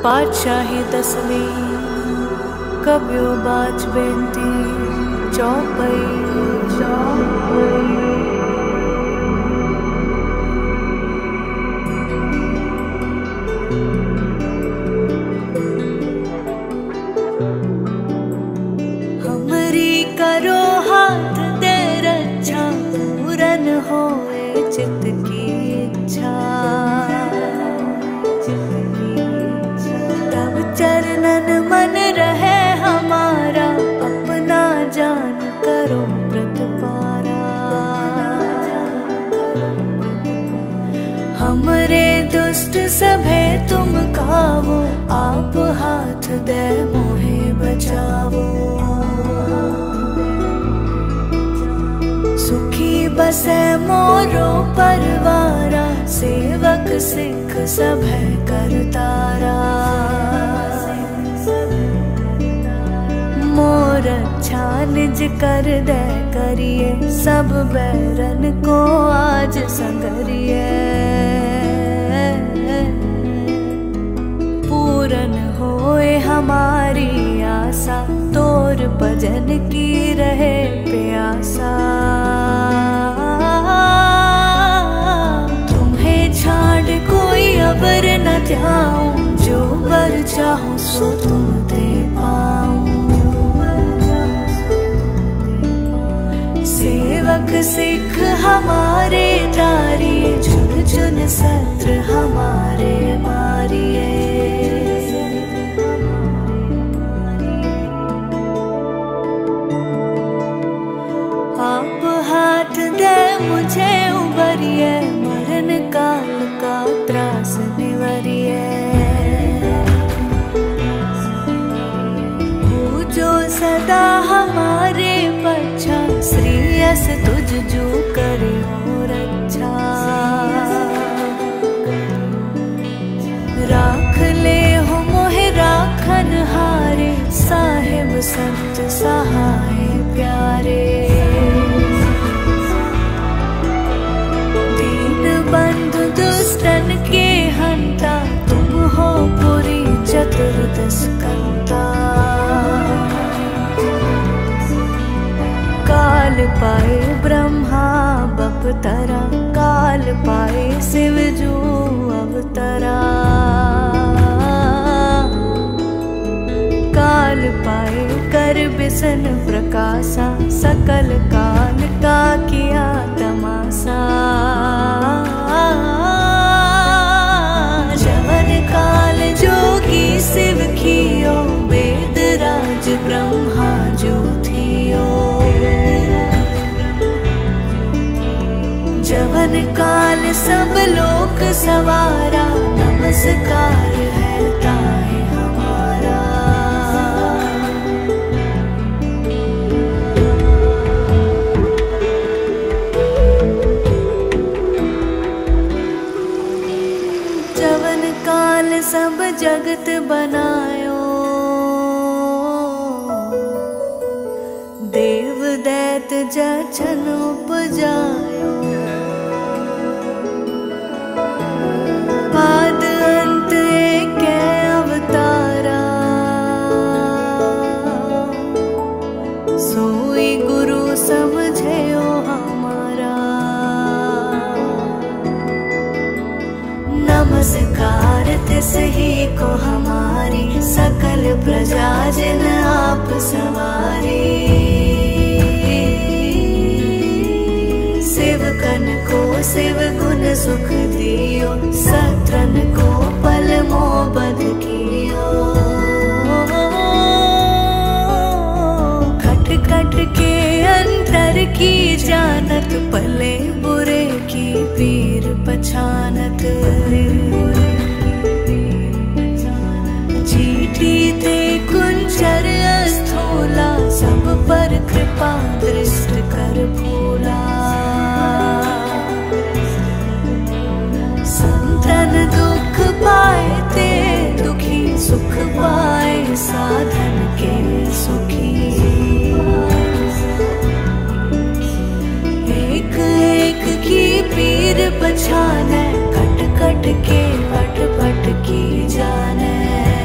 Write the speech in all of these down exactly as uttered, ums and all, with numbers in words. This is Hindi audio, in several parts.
पातशाही दसवीं कब्यो बाज बेनती चौपई चौपई। करो हाथ दे रक्षा पूरन होए चित्त की इच्छा। तब चरणन मन रहे हमारा अपना जान करो व्रत पारा। हमरे दुष्ट सभे तुम कावो आप हाथ दे मोहे बचावो। सुखी बसे मोरो परवारा सेवक सिख सभै करतारा। मोर अच्छा निज कर दे करिए सब बैरन को आज संगरिए। पूरन होए हमारी आशा तोर भजन की रहे प्यासा। तुम्हें छाड़ कोई अबर न जाऊं जो वर चाहूं सो तुम दे पाऊं। सेवक सिख हमारे तारिए चुन चुन सत्र हमारे मारिए। आप हाथ दे मुझे उबरिए मरण काल का त्रास निवरिए। पूजो सदा हमारे पच्छा श्रीयस तुझ जो करे और अच्छा। राख ले हो मोहे राखन हारे साहिब संत सहाय प्यारे। बंधु दुष्टन के हंता तुम हो पुरी चतुर्दश कंता। काल पाए ब्रह्मा बपतरा काल पाए शिव जो अवतरा। काल पाए कर बिसन प्रकाशा सकल काल का किया तमाशा। जवन काल जोगी शिव कियो वेद राज ब्रह्मा जो थियो। जवन काल सब लोक सवारा नमस्कार है ताहे हमारा। जवन काल सब जगत बनायो देव दैत जछन उपजायो। आद अंत एक अवतारा सोई गुरु समझे ओ हमारा। नमस्कार तिस ही को हमारी सकल प्रजा जिन आप सवारी। शिवकन को शिव गुण सुख दियो सत्रन को पल मोबद कियो। खट खट के अंतर की जानत पले बुरे की पीर पछानत। चीठी थे कुंचर स्थूला सब पर कृपा दृष्ट कर फूला। संतन दुख पाए ते दुखी सुख पाए साधन के सुखी। एक एक की पीर पछाने कट कट के पट पट की जाने।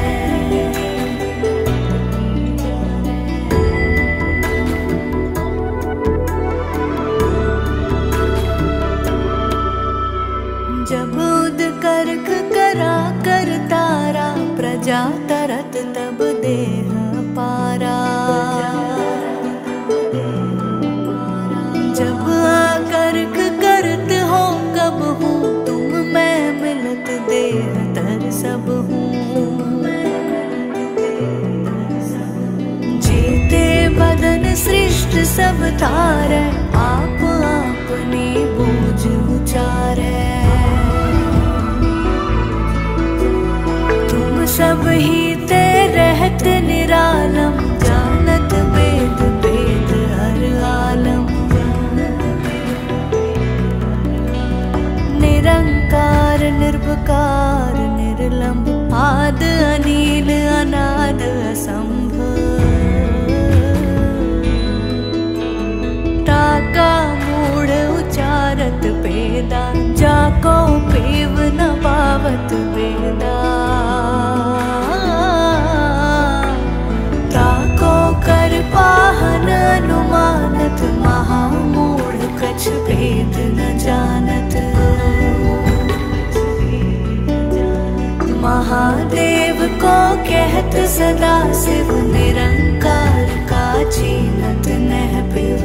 सब तारे, आप अपनी बोझ उचारे। तुम सब ही ते रहत निरालम, जानत वेद वेद हर आलम। निरंकार निर्विकार निर्लंब, आद अनील अनाद असंभ। ताका मूढ़ उचारत पेदा, जाको पेव न पावत वेदा। ताको कर पाहन अनुमानत, महामूढ़ कछ भेद न जानत। महादेव को कहत सदा शिव, निरंकार का चीनत नह पिव।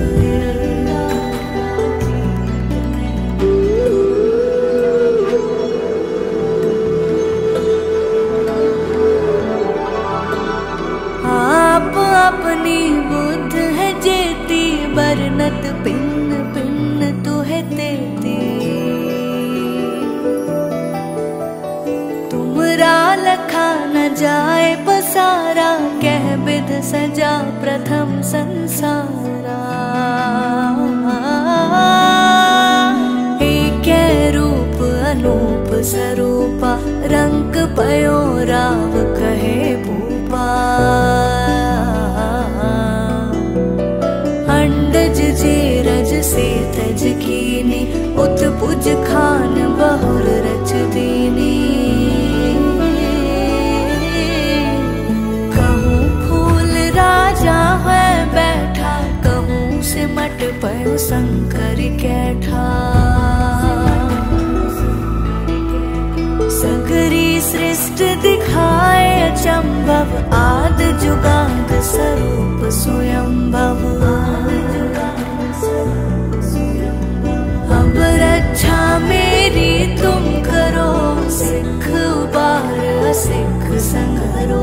आप अपनी बुद्ध है जेती, बरनत पिन्न पिन्न तुहे तेती। तुमरा लखा न जाए पसारा, कह बिध सजा प्रथम संसारा। एक रूप अनूप स्वरूपा, रंग पयो राव कहे भूपा। अंडज जे रज से तज कीनी, उत पुज खान बहुर रच दीनी। कहूँ फूल राजा है बैठा, कहूँ सिमट पयो शंकर कैठा। सगरी सृष्टि दिखाए अचंभव, आद जुगाद स्वरूप स्वयंभव। अब रक्षा मेरी तुम करो, सिख उबार असिख संघरो।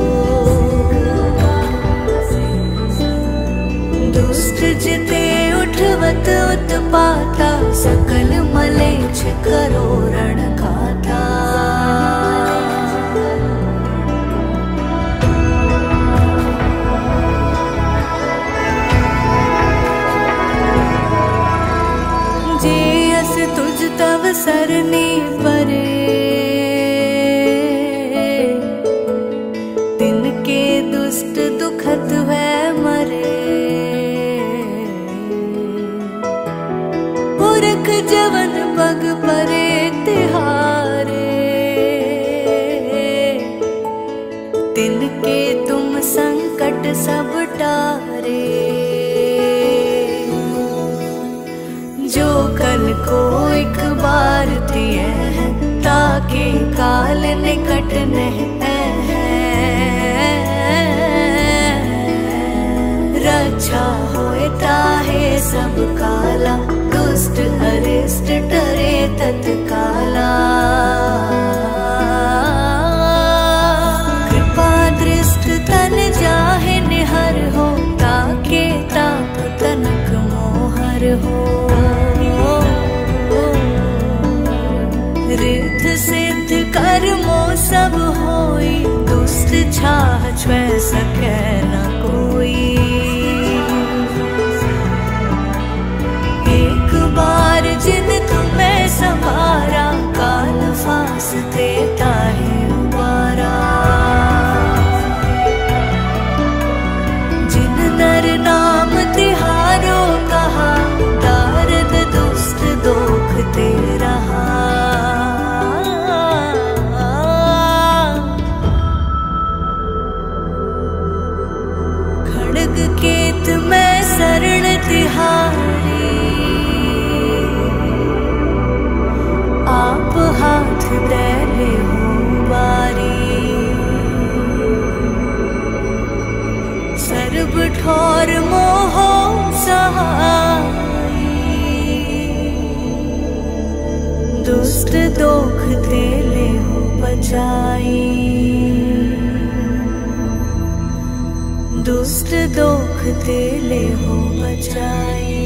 दुष्ट जिते उठवत उत्पाता, सकल मलेच्छ करो रण खाता। जेयस तुझ तव सरनी परे, तिनके दुष्ट दुखत है मरे। पुरख जवन पग परे तिहारे, तिनके तुम संकट सब टारे। जो कल को एक बार दिए हैं, ताके काल निकट नहीं है। रक्षा होए ताहे सब काला, दुष्ट अरिष्ट डरे तत्काला। कृपा दृष्ट तन जाहे निहर हो, ताके ताप तनक मोहर हो। रिद्ध सिद्ध कर्मो सब होई, दुष्ट छाह छुए सके न कोई। एक बार जिन तुम्हें संभारा, काल फास देता है उबारा। जिन नर नाम तिहारो कहा, दारद दुष्ट दोख ते रहा। खड़ग केत में शरण तिहारी, आप हाथ दे ले हो बारी। सर्ब ठोर मोहो सहाई, दुष्ट दोख ते ले हो बचाई। दुष्ट दोख ते ले हो बचाई।